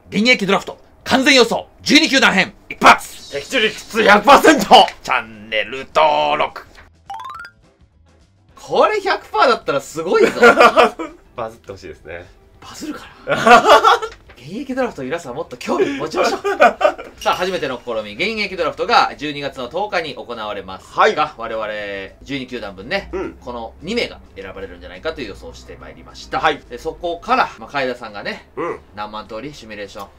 現役ドラフト完全予想12球団編一発的中率 100%! チャンネル登録。これ 100% だったらすごいぞ。 バズってほしいですね。 バズるかな。現役ドラフト皆さんもっと興味持ちましょう。さあ、初めての試み、現役ドラフトが12月の10日に行われますが、 はい、 我々12球団分ね、この2名が選ばれるんじゃないかという予想をしてまいりました。はい、でそこから、海田さんがね、何万通りシミュレーション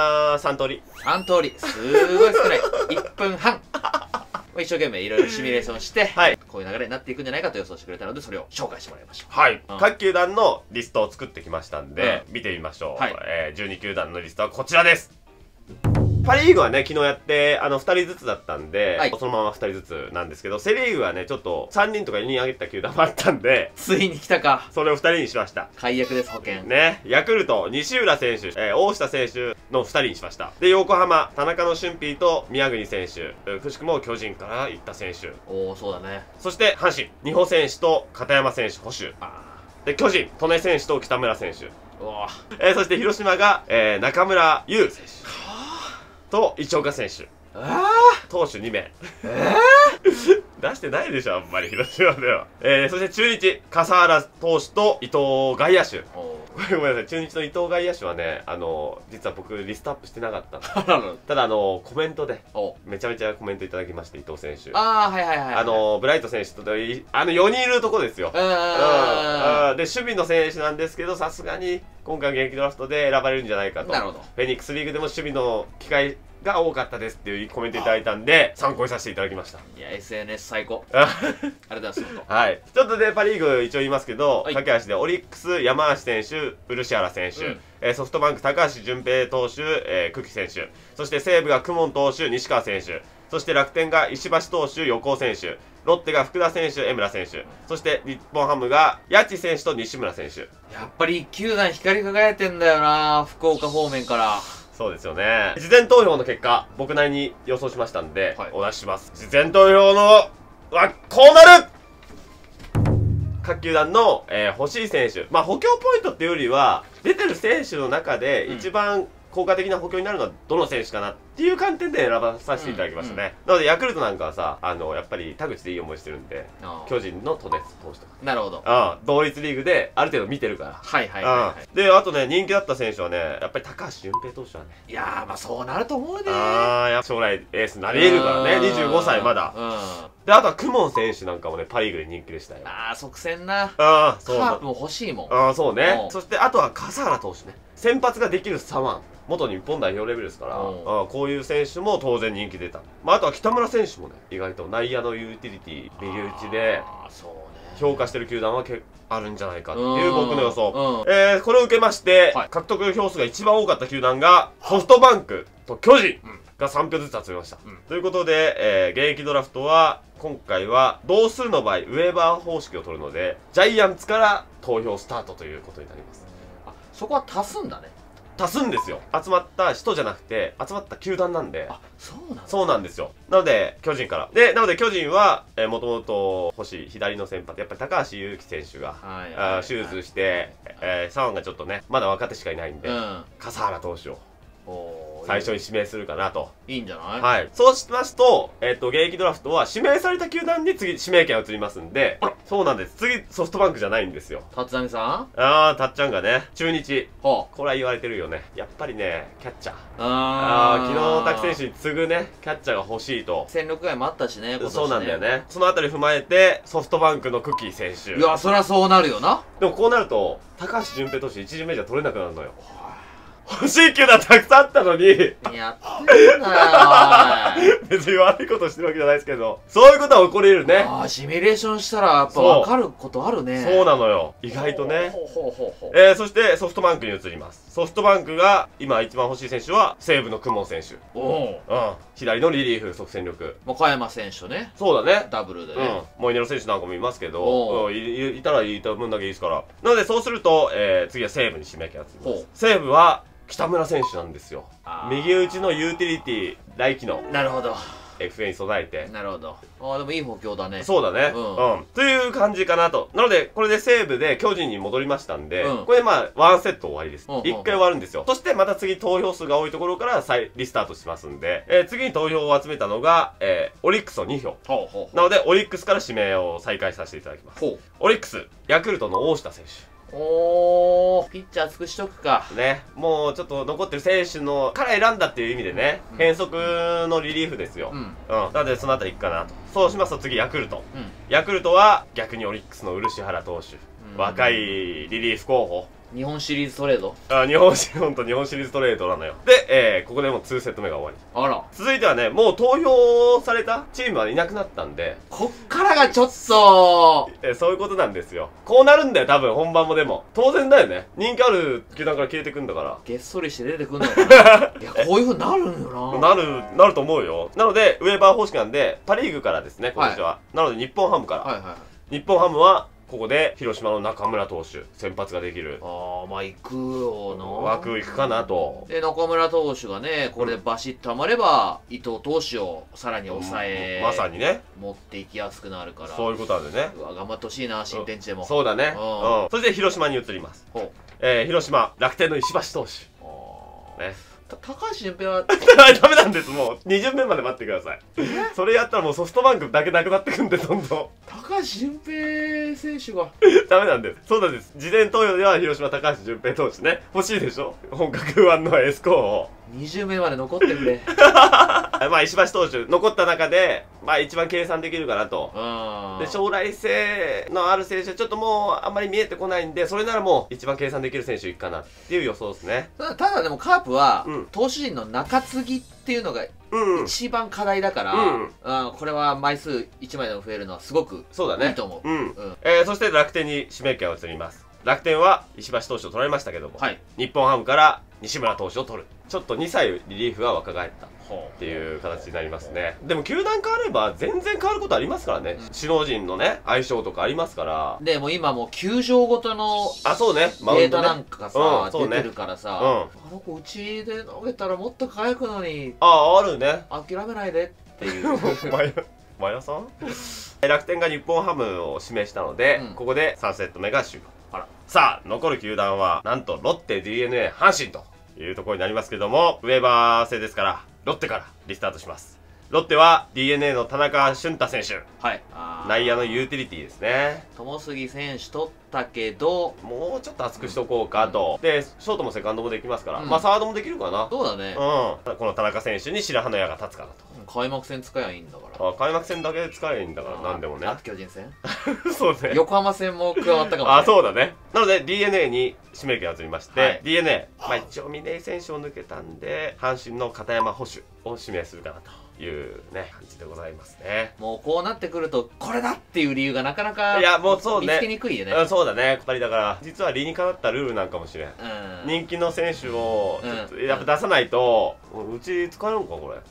3通り 3通り、すごい少ない。1分半。一生懸命いろいろシミュレーションして、はい、こういう流れになっていくんじゃないかと予想してくれたので、それを紹介してもらいましょう。はい、 各球団のリストを作ってきましたんで、見てみましょう。はい、12球団のリストはこちらです。パ・リーグはね、昨日やって、2人ずつだったんで、はい、そのまま2人ずつなんですけど、セ・リーグはね、ちょっと3人とか4人上げた球団もあったんで、 ついに来たか。 それを2人にしました。 解約です、保険。 ね、ヤクルト、西浦選手、大下選手の2人にしました。で、横浜、田中の俊平と宮國選手、くしくも巨人から行った選手。 おー、そうだね。そして、阪神、二保選手と片山選手、捕手。で、巨人、利根選手と北村選手。そして広島が、中村優選手。と、市岡選手。投手2名。出してないでしょ、あんまり、広島では。そして中日、笠原投手と伊藤外野手。ごめんなさい、中日の伊藤外野手はね、実は僕、リストアップしてなかったの。ただ、コメントで、めちゃめちゃコメントいただきまして、伊藤選手。 はいはいはい。 ブライト選手と、4人いるとこですよ。で、守備の選手なんですけど、さすがに、今回現役ドラフトで選ばれるんじゃないかと。なるほど。フェニックスリーグでも守備の機会が多かったですっていうコメントいただいたんで、参考にさせていただきました。 いや、SNS 最高。ありがとうございます。 はい。ちょっとで、パ・リーグ一応言いますけど、駆け足でオリックス、山橋選手、漆原選手、ソフトバンク、高橋純平投手、久喜選手、そして西武が公文投手、西川選手、そして楽天が石橋投手、横尾選手、ロッテが福田選手、江村選手、そして日本ハムが谷地選手と西村選手。 やっぱり一球団光り輝いてんだよな、福岡方面から。 そうですよね。事前投票の結果、僕なりに予想しましたんで、お出しします。事前投票のこうなる。各球団の、欲しい選手、補強ポイントっていうよりは、出てる選手の中で一番効果的な補強になるのはどの選手かなっていう観点で選ばさせていただきましたね。なのでヤクルトなんかはさ、やっぱり田口でいい思いしてるんで、巨人の利根投手とか。 なるほど。 同率リーグである程度見てるから。 はいはいはい。 で、あとね、人気だった選手はね、やっぱり高橋純平投手はね。 いやー、そうなると思うね。 将来エースになれるからね、25歳まだ。で、あとは公文選手なんかもね、パ・リーグで人気でしたよ。 即戦な。 そう。 カープも欲しいもん。 そうね。そしてあとは笠原投手ね。先発ができる左腕。元日本代表レベルですから、こういう選手も当然人気出た。あとは北村選手もね、意外と内野のユーティリティ、右打ちで、評価してる球団はあるんじゃないかっていう僕の予想。これを受けまして、獲得票数が一番多かった球団が、ソフトバンクと巨人が3票ずつ集めました。ということで、現役ドラフトは、今回は同数の場合、ウェーバー方式を取るので、ジャイアンツから投票スタートということになります。 そこは足すんだね。 足すんですよ。集まった人じゃなくて、集まった球団なんで。 そうなんですよ。なので、巨人から。で、なので巨人は、もともと欲しい左の先発、やっぱり高橋優貴選手が、手術して、左腕がちょっとね、まだ若手しかいないんで、笠原投手を。最初に指名するかなと。 いいんじゃない？ はい。そうしますと、現役ドラフトは指名された球団に次指名権が移りますんで、そうなんです。次ソフトバンクじゃないんですよ。 立浪さん？ たっちゃんがね、中日。これは言われてるよね。やっぱりね、キャッチャー。昨日滝選手に次ぐね、キャッチャーが欲しいと。 戦力外もあったしね、 そうなんだよね。そのあたり踏まえて、ソフトバンクの久喜選手。 いや、そりゃそうなるよな。 でもこうなると、高橋純平投手1巡目じゃ取れなくなるのよ。欲しい球団たくさんあったのに。やってんなよ。 別に悪いことしてるわけじゃないですけど、そういうことは起こり得るね。 シミュレーションしたらやっぱ分かることあるね。 そうなのよ。意外とね。そしてソフトバンクに移ります。ソフトバンクが今一番欲しい選手は西武の公文選手。左のリリーフ即戦力。 岡山選手ね。 そうだね。 ダブルでね。 モイネロ選手なんかもいますけど、いたらいた分だけいいですから。なのでそうすると、次は西武に指名権がつきます。西武は北村選手なんですよ。右打ちのユーティリティ、来機能。 なるほど。 FA に備えて。 なるほど。ああ、でもいい補強だね。 そうだね。という感じかなと。なので、これで西武で巨人に戻りましたんで、これでまあ、ワンセット終わりです。一回終わるんですよ。そしてまた次投票数が多いところから再リスタートしますんで、次に投票を集めたのが、オリックスの2票。なので、オリックスから指名を再開させていただきます。オリックス、ヤクルトの大下選手。 おー、ピッチャー尽くしとくか。 ね、もうちょっと残ってる選手のから選んだっていう意味でね、変則のリリーフですよ。なのでそのあたりいくかなと。そうしますと次ヤクルト。ヤクルトは逆にオリックスの漆原投手。若いリリーフ候補。 日本シリーズトレード。 日本シリーズトレードなのよ。で、ここでもう2セット目が終わり。 あら。 続いてはね、もう投票されたチームはいなくなったんで。 こっからがちょっとそういうことなんですよ。こうなるんだよ、多分、本番もでも。当然だよね。人気ある球団から消えてくんだから。 げっそりして出てくんのかな。いや、こういう風になるんよな。なると思うよ。なので、ウェーバー方式なんで、パリーグからですね、今年は。なので、日本ハムから。日本ハムは、ここで広島の中村投手先発ができる。 ああ、まあ行くよな。 枠行くかなと。 で中村投手がねこれでバシッとはまれば、伊藤投手をさらに抑え、 まさにね持っていきやすくなるから。 そういうことなんでね。 うわ頑張ってほしいな、新天地でも。 そうだね。そして広島に移ります。広島楽天の石橋投手ね。 高橋純平はダメなんです。もう2巡目まで待ってください。それやったらもうソフトバンクだけなくなってくんで、どんどん高橋純平選手がダメなんです。そうなんです。事前投票では広島高橋純平投手ね欲しいでしょ。本格1のエース候補 20名まで残ってくれ。 まあ石橋投手残った中でまあ一番計算できるかなと。で将来性のある選手はちょっともうあんまり見えてこないんで、それならもう一番計算できる選手いくかなっていう予想ですね。 ただでもカープは、投手陣の中継ぎっていうのが一番課題だから、これは枚数1枚でも増えるのはすごくいいと思う。 そして楽天に指名権を移ります。楽天は石橋投手を取られましたけども、日本ハムから西村投手を取る。ちょっと2歳リリーフが若返ったっていう形になりますね。でも球団変われば全然変わることありますからね。首脳陣のね相性とかありますから。 でも今もう球場ごとのそうねデータなんかさ出てるからさ、あの子うちで投げたらもっと輝くのに、 あるね、 諦めないでっていう。 マヤさん楽天が日本ハムを指名したので、ここで3セット目が終了。さあ残る球団はなんとロッテ、 DNA、 阪神というところになりますけども、ウェーバー制ですからロッテからリスタートします。ロッテは DNA の田中俊太選手、内野のユーティリティですね。 友杉選手取ったけどもうちょっと厚くしとこうかと。でショートもセカンドもできますから、まあサードもできるかな。 そうだね。 この田中選手に白羽の矢が立つかなと。 開幕戦使えばいいんだから。 開幕戦だけで使えばいいんだからなんでもね。 巨人戦そうね。 横浜戦も加わったかも。 そうだね。なので DNA に指名権が移りまして、DNA 一応嶺井選手を抜けたんで阪神の片山捕手を指名するかなというね感じでございますね。 もうこうなってくるとこれだっていう理由がなかなか見つけにくいよね。 そうだね。やっぱりだから実は理にかなったルールなんかもしれん。人気の選手をちょっとやっぱ出さないとうち使えるのかこれ。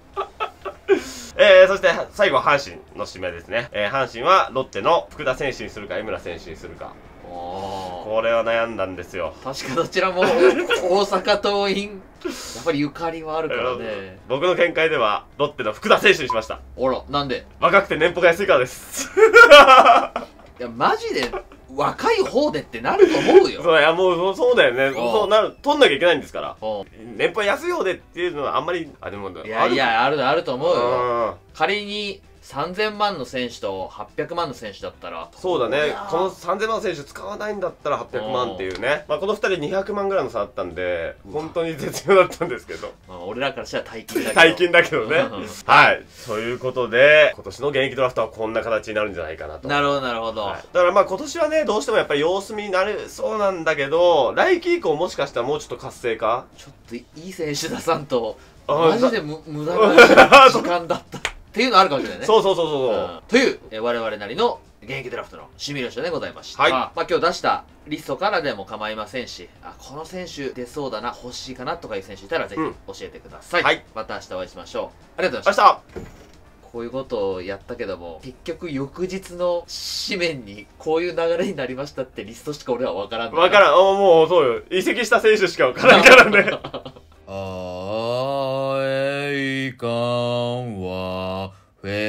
そして最後は阪神の指名ですね。阪神はロッテの福田選手にするか江村選手にするか。これは悩んだんですよ。 確かどちらも大阪桐蔭やっぱりゆかりはあるからね。 僕の見解ではロッテの福田選手にしました。 あら、なんで？ 若くて年俸が安いからです。 いやマジで若い方でってなると思うよ。 そうだよね。そうなる、取んなきゃいけないんですから。年俸安い方でっていうのはあんまりでもいやあると思うよ。仮に3000万の選手と800万の選手だったら。 そうだね。この3000万の選手使わないんだったら800万っていうね。この2人200万ぐらいの差あったんで本当に絶妙だったんですけど、 俺らからしたら大金だけどね。はい、ということで今年の現役ドラフトはこんな形になるんじゃないかなと。 なるほどなるほど。 だから今年はねどうしてもやっぱり様子見になるそうなんだけど、来季以降もしかしたらもうちょっと活性化、 ちょっといい選手出さんとマジで無駄な時間だったっていうのあるかもしれないね。 そうという、我々なりの現役ドラフトのシミュレーションでございました。まあ今日出したリストからでも構いませんし、この選手出そうだな、欲しいかなとかいう選手いたらぜひ教えてください。また明日お会いしましょう。ありがとうございました。こういうことをやったけども結局翌日の紙面にこういう流れになりましたってリストしか俺は分からん。 もうそうよ。移籍した選手しか分からんからね。 あえいかんわ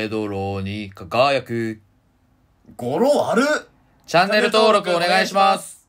メドローに輝く。 語呂ある。 チャンネル登録お願いします。